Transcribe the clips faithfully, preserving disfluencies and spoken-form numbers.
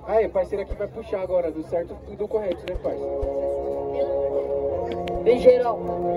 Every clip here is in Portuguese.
Aí, parceiro aqui vai puxar agora, do certo tudo correto, né, parceiro? Vem geral.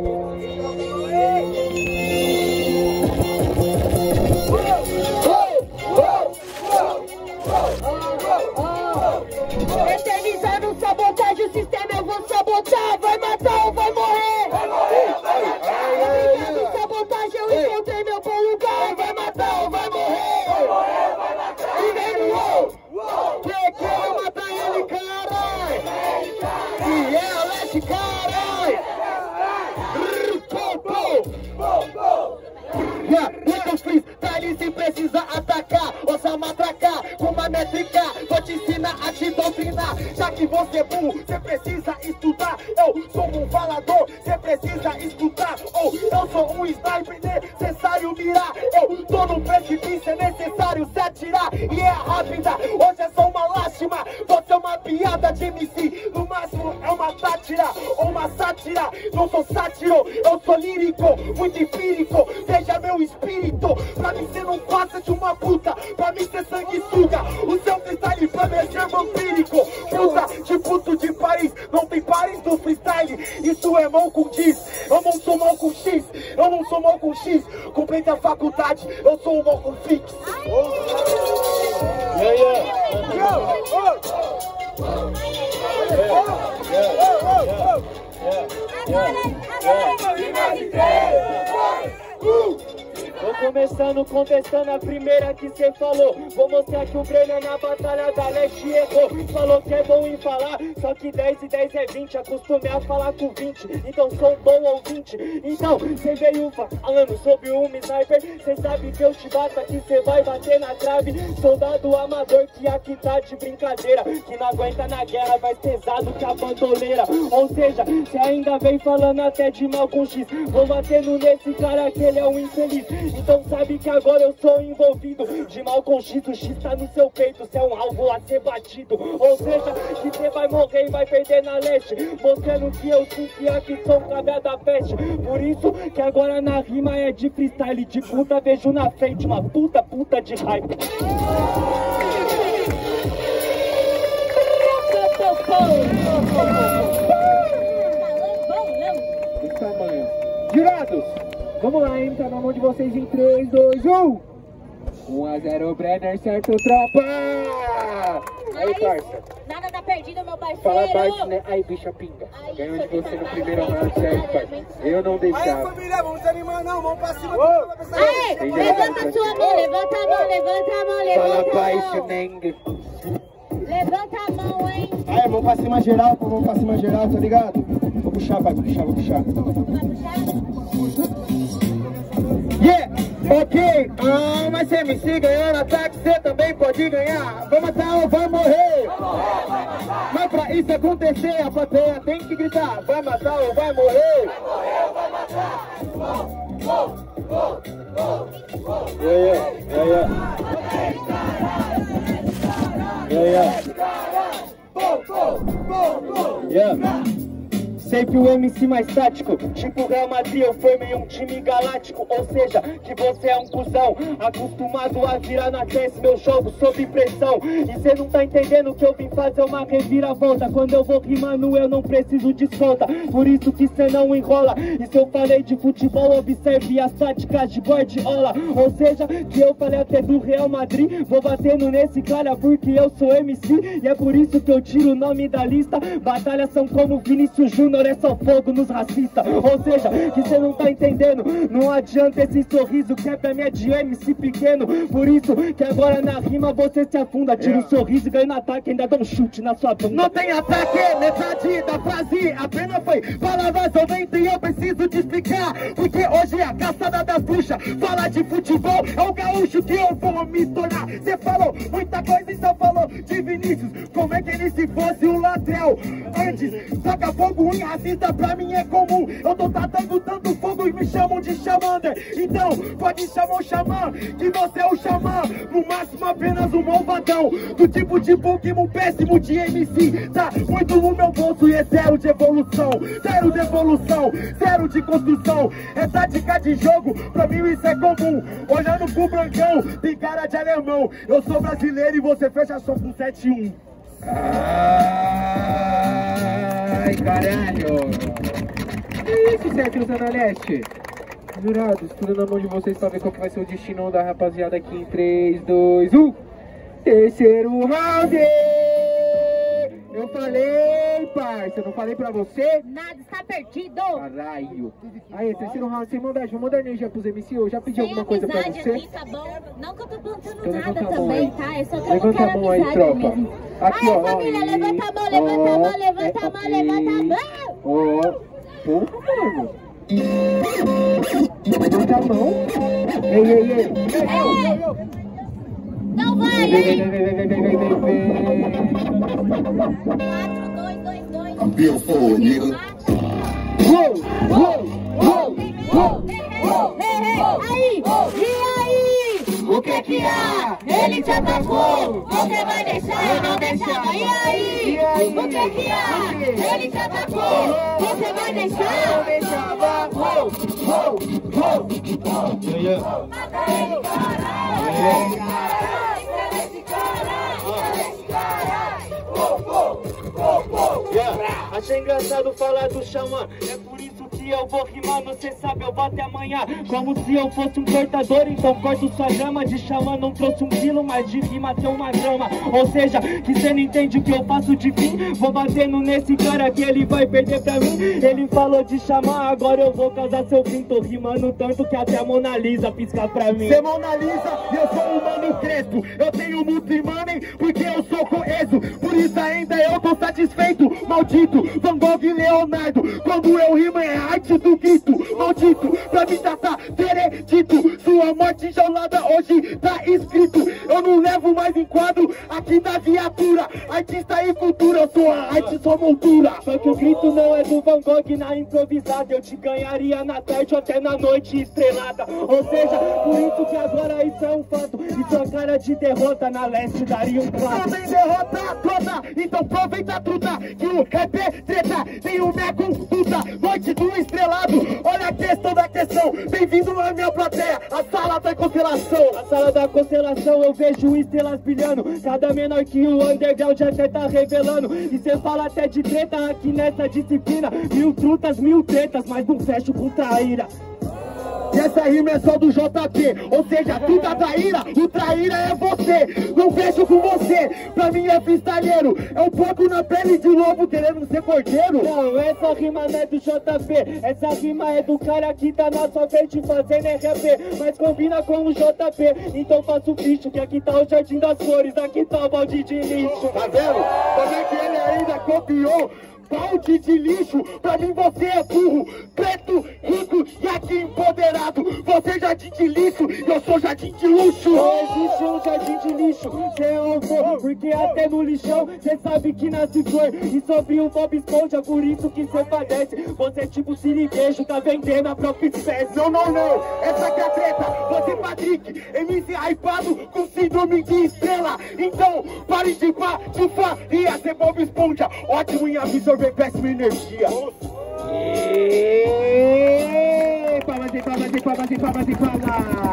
Eternizando sabotagem, o sistema eu vou sabotar. Vai matar ou vai morrer? Vai morrer, vai matar. Eternizando sabotagem, eu encontrei meu bom lugar. Vai matar ou vai morrer? Vai morrer, vai matar. E vem no uou, que quero matar ele, carai. E é a leste, carai. Muitos freestyle sem precisar atacar, ouça matracar com uma métrica. Vou te ensinar a te doutrinar. Já que você é burro, você precisa estudar. Eu sou um falador, você precisa escutar. Ou eu sou um sniper, necessário mirar. Eu tô no precipício, é necessário se atirar. E é rápida, hoje é só uma lástima. Você é uma piada de M C, no máximo é uma sátira ou uma sátira. Não sou sátiro, eu sou lírico, muito empírico. Seja meu espírito, pra mim cê não passa de uma puta. Pra mim cê sanguessuga, o seu freestyle pra mim é ser vampírico. Puta de puto de Paris, não tem pares do freestyle. Isso é mão com X, eu não sou mão com X. Eu não sou mão com X, completei a faculdade, eu sou um mão com fix. Yeah, yeah. Vou começando contestando a primeira que cê falou. Vou mostrar que o Brenner na batalha da leste errou. Falou que é bom em falar, só que dez e dez é vinte. Acostumei a falar com vinte, então sou um bom ouvinte. Então, cê veio falando sobre um sniper. Cê sabe que eu te bato aqui, cê vai bater na trave. Soldado amador que aqui tá de brincadeira, que não aguenta na guerra, mais pesado que a bandoleira. Ou seja, cê ainda vem falando até de mal com X. Vou batendo nesse cara que ele é um infeliz. Então sabe que agora eu sou envolvido de mal com X, o X tá no seu peito, cê é um alvo a ser batido. Ou seja, que cê vai morrer e vai perder na leste, mostrando que eu sim que aqui sou um cabra da peste. Por isso que agora na rima é de freestyle, de puta vejo na frente uma puta puta de hype. Que tamanho. Jurados, vamos lá, hein? Tá na mão de vocês em três, dois, um! um a zero Brenner, certo, tropa? Aí, parça. Nada tá perdido, meu parceiro. Fala baixo, né? Aí, bicha pinga. Ganhou de você no primeiro round, certo, parça? Eu não deixava. Aí, família, vamos desanimar não, vamos pra cima. Aí, levanta a sua mão, levanta a mão, levanta a mão, levanta Fala a mão. baixo, Neng. Levanta a mão, hein? Aí, vamos pra cima geral, vamos pra cima geral, tá ligado? Vou puxar, pai, vou puxar, vou puxar. Vai puxar? Yeah, ok. Ah, mas se M C ganhar ataque, você também pode ganhar. Vai matar ou vai morrer? Mas pra isso acontecer, a plateia tem que gritar. Vai matar ou vai morrer? Vai morrer ou vai matar? Yeah, yeah, yeah, yeah. Yeah, yeah. Sempre o M C mais tático, tipo Real Madrid, eu formei um time galáctico. Ou seja, que você é um cuzão, acostumado a virar na testa meu jogo sob pressão. E cê não tá entendendo que eu vim fazer uma reviravolta. Quando eu vou rimando eu não preciso de solta, por isso que cê não enrola. E se eu falei de futebol, observe as táticas de Guardiola. Ou seja, que eu falei até do Real Madrid, vou batendo nesse cara porque eu sou M C. E é por isso que eu tiro o nome da lista. Batalhas são como Vinícius Júnior, é só fogo nos racistas. Ou seja, que cê não tá entendendo. Não adianta esse sorriso que é pra mim é de M C pequeno. Por isso que agora na rima você se afunda. Tira um sorriso e ganha no ataque, ainda dá um chute na sua bunda. Não tem ataque, metade da frase apenas foi palavras ao vento e eu preciso te explicar. Porque hoje é a caçada das bruxas. Falar de futebol é o gaúcho que eu vou me tornar. Cê falou muita coisa e só falou de Vinícius. Como é que ele se fosse um ladrão? Antes, toca fogo em racista pra mim é comum. Eu tô tratando tanto fogo e me chamam de Xamander. Então, pode chamar o xamã, que você é o xamã. No máximo apenas um malvadão, do tipo de Pokémon péssimo de M C. Tá muito no meu bolso e é zero de evolução. Zero de evolução, zero de construção. É tática de jogo, pra mim isso é comum. Olhando pro brancão, tem cara de alemão. Eu sou brasileiro e você fecha só com sete um. Ai, caralho. Que isso, certo, Zona Leste? Jurados, tudo na mão de vocês pra ver qual que vai ser o destino da rapaziada aqui em três, dois, um. Terceiro round! Eu falei, parça, eu não falei pra você? Nada, está perdido. Caralho. Aí, terceiro round, sem maldade, vou mandar energia pros M C. Eu já pedi Sem alguma coisa pra amizade você? aqui, tá bom? Não que eu tô plantando Então nada levanta a mão também, aí. tá? É só que eu não Levanta quero a mão aí, amizade tropa. mesmo. Aqui, Aí, ó. família, Aí. levanta a mão, levanta a Ó, mão, levanta é, a mão, ok. levanta a mão. Ó, porra, mano. Levanta a mão. Ei, ei, ei. Ei, não vai, Vem, vem, hein? vem, vem, vem, vem, vem, vem, vem. quatro, dois, dois, dois. I'm built for it, nigga. Uou, uou, uou, uou. Aí, e aí? O que que há? Ele te atacou, você vai deixar ou não deixar? E aí? E aí? O que que há? Ele te atacou, você vai deixar? Não deixava. Uou, uou, uou. Mata ele, caralho! Esse cara! Esse cara! Yeah. Achei engraçado falar do xamã. É por isso que eu vou rimar, você sabe, eu vou até amanhã. Como se eu fosse um cortador, então corto sua grama. De xamã não trouxe um quilo, mas de rima tem uma grama. Ou seja, que cê não entende o que eu faço de fim. Vou batendo nesse cara que ele vai perder pra mim. Ele falou de xamã, agora eu vou causar seu fim. Tô rimando tanto que até a Mona Lisa pisca pra mim. Cê Mona Lisa, eu sou um mano crespo. Eu tenho muito money porque eu sou coeso. Por isso ainda eu tô satisfeito. Maldito, Van Gogh e Leonardo. Quando eu rimo é arte do grito. Maldito, pra mim já tá veredito. Sua morte enjaulada hoje tá escrito. Eu não levo mais em quadro aqui na viatura. Artista e cultura, eu sou a arte, sou moldura. Só que o grito não é do Van Gogh na improvisada. Eu te ganharia na tarde ou até na noite estrelada. Ou seja, por isso que agora isso é um fato. E sua cara de derrota na leste daria um plato. Também derrota toda, então aproveita a truta. Que o rap é treta, tem o minha conduta. Noite do estrelado, olha a questão da questão. Bem-vindo à minha plateia, a sala da constelação. Na sala da constelação eu vejo estrelas brilhando. Cada menor que o underground até tá revelando. E cê fala até de treta aqui nessa disciplina. Mil trutas, mil tretas, mas não fecho com traíra. E essa rima é só do J P, ou seja, tu tá traíra, o traíra é você. Não fecho com você, pra mim é freestyleiro. É um pouco na pele de lobo querendo ser cordeiro. Não, essa rima não é do J P. Essa rima é do cara que tá na sua frente fazendo R P. Mas combina com o J P, então faço o bicho. Que aqui tá o Jardim das Flores, aqui tá o balde de lixo. Tá vendo? Como é que ele ainda copiou? Balde de lixo, pra mim você é burro, preto, rico e aqui empoderado. Você é jardim de lixo e eu sou jardim de luxo. Não existe um jardim de lixo, cê é um flor, porque até no lixão cê sabe que nasce flor. E sobre o Bob Esponja, por isso que cê padece. Você é tipo siriguejo, tá vendendo a própria espécie. Não, não, não, essa aqui é a treta. Você, Patrick, M C hypado com síndrome de estrela. Então, pare de pá, de fã, ia ser Bob Esponja. Ótimo em absorver péssima energia. E... Palmas e palmas e palmas e palmas e palmas.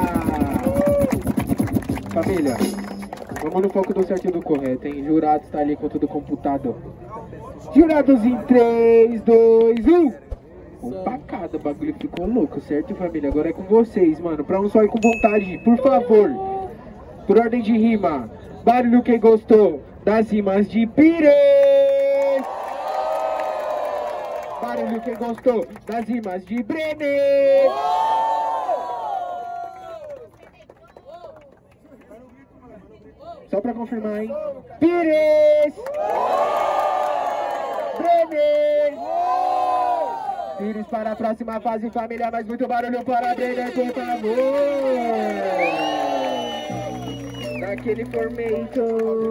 Família, vamos no foco do certo e do correto, hein? Jurados tá ali com tudo computado. Jurados em três, dois, um. Um pra cada, o bagulho ficou louco, certo, família? Agora é com vocês, mano. Pra um só ir com vontade, por favor. Por ordem de rima, barulho quem gostou das rimas de Pires. Barulho quem gostou das rimas de Brenner. Só pra confirmar, hein? Pires! Brenner! Pires para a próxima fase, família. Mais muito barulho para Brenner, por favor! Daquele formato.